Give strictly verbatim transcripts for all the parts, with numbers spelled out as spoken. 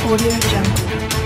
Audio Jungle.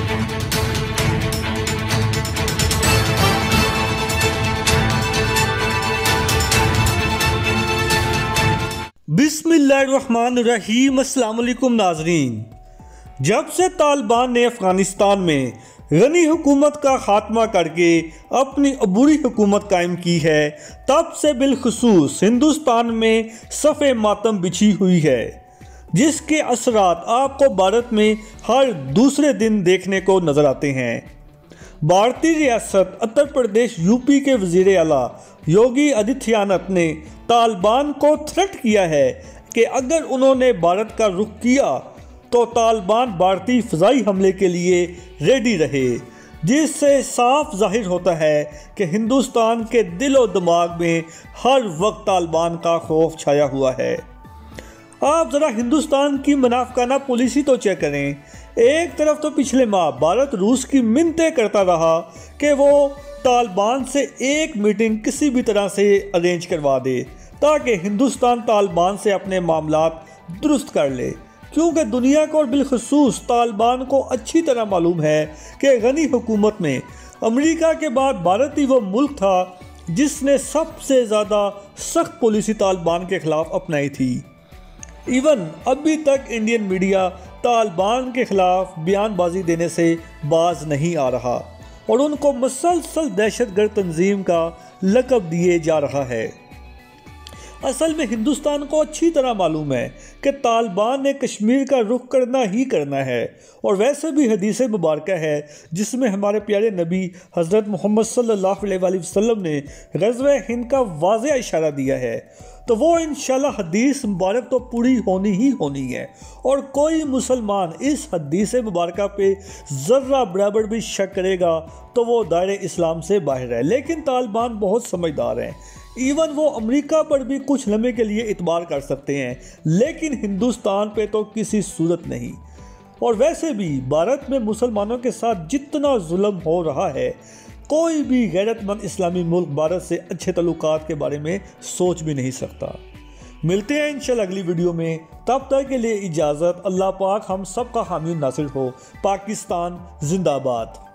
बिस्मिल्लाहिर्रहमानिर्रहीम। अस्सलाम वालेकुम नाजरीन। जब से तालिबान ने अफगानिस्तान में गनी हुकूमत का खात्मा करके अपनी अबूरी हुकूमत कायम की है, तब से बिलखुसूस हिंदुस्तान में सफ़े मातम बिछी हुई है, जिसके असरात आपको भारत में हर दूसरे दिन देखने को नज़र आते हैं। भारतीय रियासत उत्तर प्रदेश यूपी के वज़ीर आला योगी आदित्यनाथ ने तालिबान को थ्रेट किया है कि अगर उन्होंने भारत का रुख किया तो तालिबान भारतीय फ़ज़ाई हमले के लिए रेडी रहे, जिससे साफ जाहिर होता है कि हिंदुस्तान के दिलो दिमाग में हर वक्त तालिबान का खौफ छाया हुआ है। आप ज़रा हिंदुस्तान की मुनाफिकाना पॉलिसी तो चेक करें। एक तरफ तो पिछले माह भारत रूस की मिन्नतें करता रहा कि वो तालिबान से एक मीटिंग किसी भी तरह से अरेंज करवा दे ताकि हिंदुस्तान तालिबान से अपने मामलात दुरुस्त कर ले, क्योंकि दुनिया को और बिलखुसूस तालिबान को अच्छी तरह मालूम है कि गनी हुकूमत में अमेरिका के बाद भारत ही वो मुल्क था जिसने सबसे ज़्यादा सख्त पॉलिसी तालिबान के ख़िलाफ़ अपनाई थी। इवन अभी तक इंडियन मीडिया तालिबान के ख़िलाफ़ बयानबाजी देने से बाज नहीं आ रहा और उनको मुसलसल दहशतगर्द तंजीम का लक़ब दिए जा रहा है। असल में हिंदुस्तान को अच्छी तरह मालूम है कि तालिबान ने कश्मीर का रुख करना ही करना है, और वैसे भी हदीस मुबारक है जिसमें हमारे प्यारे नबी हज़रत मोहम्मद सल्लल्लाहु अलैहि वसल्लम ने ग़ज़वा हिंद का वाज़ेह इशारा दिया है, तो वो इंशाल्लाह हदीस मुबारक तो पूरी होनी ही होनी है। और कोई मुसलमान इस हदीस मुबारक पे ज़र्रा बराबर भी शक करेगा तो वो दायरे इस्लाम से बाहर है। लेकिन तालिबान बहुत समझदार हैं, इवन वो अमेरिका पर भी कुछ लम्हे के लिए इतबार कर सकते हैं, लेकिन हिंदुस्तान पे तो किसी सूरत नहीं। और वैसे भी भारत में मुसलमानों के साथ जितना जुल्म हो रहा है, कोई भी गैरतमंद इस्लामी मुल्क भारत से अच्छे तल्लुकात के बारे में सोच भी नहीं सकता। मिलते हैं इंशाल्लाह अगली वीडियो में, तब तक के लिए इजाज़त। अल्लाह पाक हम सब का हामी नासिर हो। पाकिस्तान जिंदाबाद।